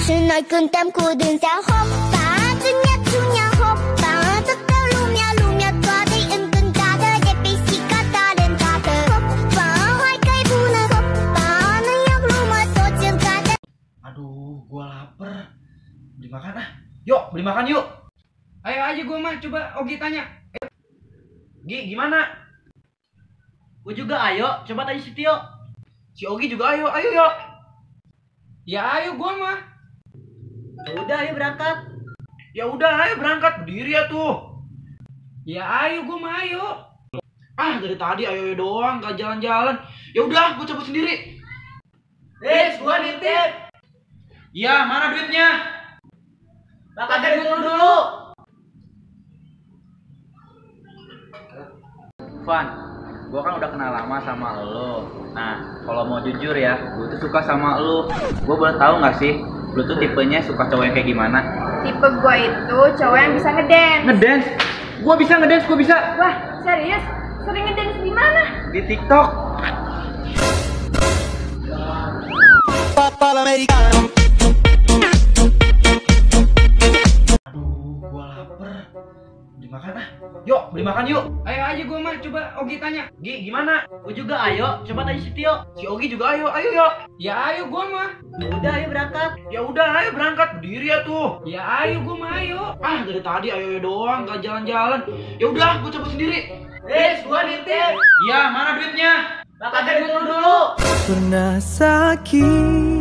是널 끈 담고 든 사 호빠 주냐 주냐 호빠 tất cả lu mia qua đây 은근 가득 예삐씨가 다른 가득 호빠 화이카이 부는 호빠 능력 루머 소증 가득. Aduh, gua lapar. Beli makan ah. Yuk, beli makan yuk. Ayo aja gua mah, coba Ogi tanya. Gi, gimana? Gua juga ayo, coba tanya si Tio. Si Ogi juga ayo yuk. Ya ayo gua mah. Udah ayo berangkat. Ya udah, ayo berangkat. Berdiri ya tuh. Ya ayo gua mah ayo. Ah, dari tadi ayo doang, gak jalan-jalan. Ya udah, gua cabut sendiri. Gua nitip. Iya, mana duitnya? Pakai duit dulu. Van, gue kan udah kenal lama sama lo. Nah, kalau mau jujur ya, gue tuh suka sama lo. Gue boleh tahu nggak sih, lo tuh tipenya suka cowok yang kayak gimana? Tipe gue itu cowok yang bisa ngedance. Ngedance? Gue bisa ngedance, gue bisa. Wah, serius? Sering ngedance di mana? Di TikTok. Aduh, gua lapar. Beli makan ah. Yuk, beli makan yuk. Ayo aja gua mah, coba Ogi tanya. Gi, gimana? Gua juga ayo, coba tanya si Tio. Si Ogi juga ayo yuk. Ya ayo gua mah. Udah ayo berangkat. Ya udah, ayo berangkat. Berdiri ya tuh. Ya ayo gua mah ayo. Ah, dari tadi ayo doang, gak jalan-jalan. Ya udah, gua cabut sendiri. Gua nitip. Iya, mana duitnya? Pakai duit dulu. Pernah sakit.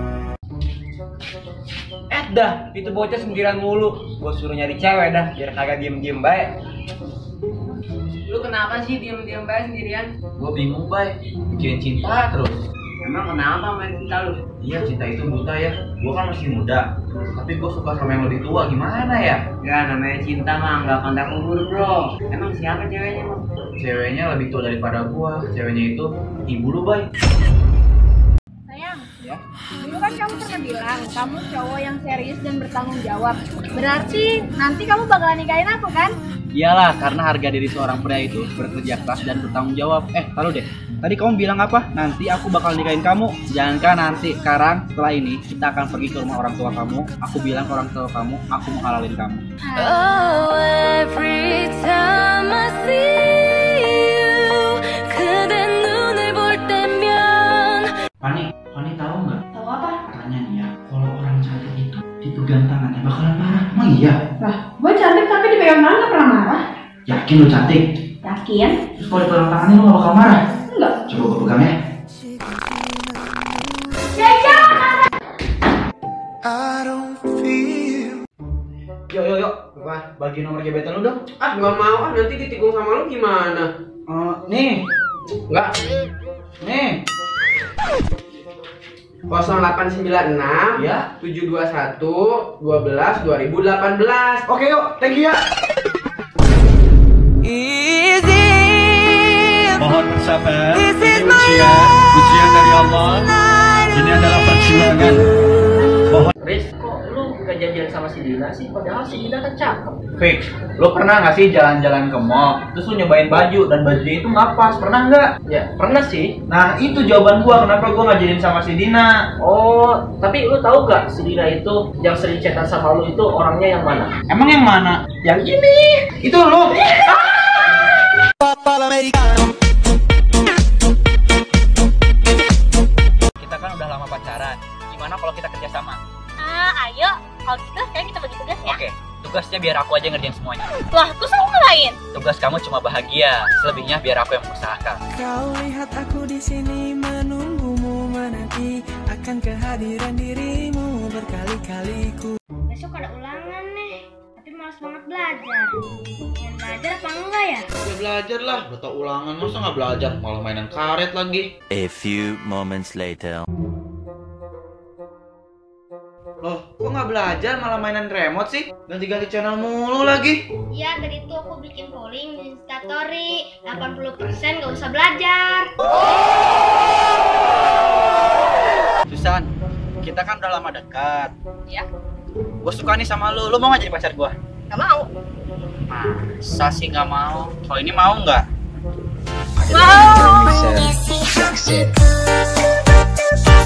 Dah, itu bocah sendirian mulu. Gue suruh nyari cewek dah, biar kagak diem-diem baik. Lu kenapa sih diem-diem bae sendirian? Gue bingung baik, mikirin cinta terus. Emang kenapa main cinta lu? Iya, cinta itu buta ya. Gue kan masih muda, tapi gue suka sama yang lebih tua. Gimana ya? Ya namanya cinta mah nggak pandang umur bro. Emang siapa ceweknya bro? Ceweknya lebih tua daripada gue. Ceweknya itu ibu lu baik. Sayang, Ya? dulu kan kamu pernah bilang kamu cowok yang serius dan bertanggung jawab. Berarti nanti kamu bakalan nikahin aku kan? Iyalah, karena harga diri seorang pria itu bekerja keras dan bertanggung jawab. Taruh deh. Tadi kamu bilang apa? Nanti aku bakal nikahin kamu. Jangankan nanti, sekarang setelah ini kita akan pergi ke rumah orang tua kamu. Aku bilang ke orang tua kamu, aku mau halalin kamu. Oh, every time I see you 그대 눈을 볼 때면. Fani tahu nggak? Tahu apa? Katanya nih ya, kalau orang cantik itu dipegang tangannya bakalan marah. Emang iya? Lah, gue cantik tapi dipegang tangan gak pernah marah. Yakin lu cantik? Yakin? Terus kalau dipegang tangannya lu gak bakal marah? Enggak. Coba gue pegang ya. Yuk. Apa? Bagi nomor gebetan lu dong. Ah nggak mau ah, nanti ditikung sama lu gimana? Nih. Enggak. Nih. 0896 Ya. 721 12 2018. Oke yuk, thank you ya. Mohon bersabar. Ujian dari Allah. Ini adalah perjuangan. Riz, kok lu gak janjian sama si Dina sih? Padahal si Dina kan cakep. Fix, lo pernah gak sih jalan-jalan ke mall, terus lo nyobain baju, dan bajunya itu gak pas, pernah gak? Ya, pernah sih. Nah, itu jawaban gua kenapa gua gak jadiin sama si Dina. Oh, tapi lu tahu gak si Dina itu yang sering chatan sama lu itu orangnya yang mana? Emang yang mana? Yang ini! Itu lo! Kita kan udah lama pacaran, gimana kalau kita kerjasama? Ayo, kalau gitu sekarang kita bagi tugas ya. Oke, tugasnya biar aku aja ngerjain semuanya. Wah, terus aku ngelain. Tugas kamu cuma bahagia, selebihnya biar aku yang mengusahakan. Kau lihat aku di sini menunggumu menanti akan kehadiran dirimu berkali-kaliku. Besok ada ulangan nih, tapi malas banget belajar. Yang belajar apa enggak ya? Ya belajar lah, udah tau ulangan masa nggak belajar, malah mainan karet lagi. A few moments later. Loh, kok nggak belajar malah mainan remote sih? Ganti-ganti channel mulu lagi. Iya, dari itu aku bikin polling di Instastory. 80% nggak usah belajar. Susan, kita kan udah lama dekat. Ya. Gue suka nih sama lu mau gak jadi pacar gue? Gak mau. Masa sih gak mau? Kalau ini mau nggak? Mau. Mau.